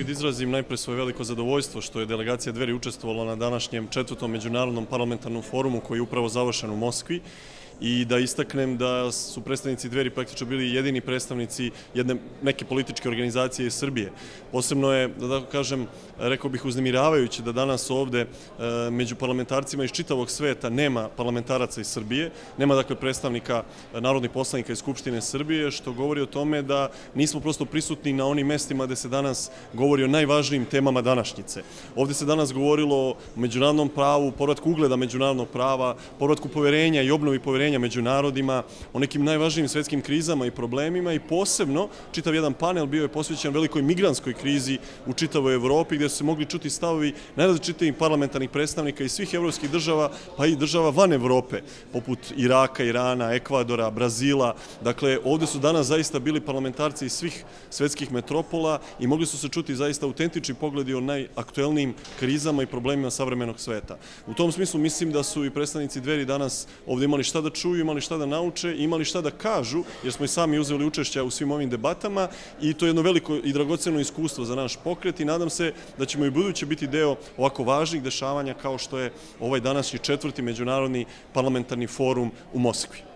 da izrazim najpre svoje veliko zadovoljstvo što je delegacija Dveri učestvovala na današnjem 4. međunarodnom parlamentarnom forumu koji je upravo završen u Moskvi i da istaknem da su predstavnici Dveri praktično bili jedini predstavnici neke političke organizacije iz Srbije. Posebno je, da tako kažem, rekao bih uznemiravajuće da danas ovde među parlamentarcima iz čitavog sveta nema parlamentaraca iz Srbije, nema dakle predstavnika narodnih poslanika iz Skupštine Srbije, što govori o tome da nismo prosto prisutni na onim mestima gde se danas govori o najvažnijim temama današnjice. Ovde se danas govorilo o međunarodnom pravu, povratku ugleda međunarodnog prava, povratku poverenja i obnovi poverenja među narodima, o nekim najvažnijim svetskim krizama i problemima i posebno čitav jedan panel bio je posvećen velikoj migrantskoj krizi u čitavoj Evropi gde su se mogli čuti stavovi najrazličitijih parlamentarnih predstavnika iz svih evropskih država, pa i država van Evrope, poput Iraka, Irana, Ekvadora, Brazila. Dakle, ovde su danas zaista bili parlamentarci iz svih svetskih metropola i mogli su se čuti zaista autentični pogledi o najaktuelnijim krizama i problemima savremenog sveta. U tom smislu mislim da su i predstavnici Dveri danas ovde imali šta da čuju, imali šta da nauče, imali šta da kažu, jer smo i sami uzeli učešća u svim ovim debatama i to je jedno veliko i dragoceno iskustvo za naš pokret i nadam se da ćemo i buduće biti deo ovako važnih dešavanja kao što je ovaj današnji 4. međunarodni parlamentarni forum u Moskvi.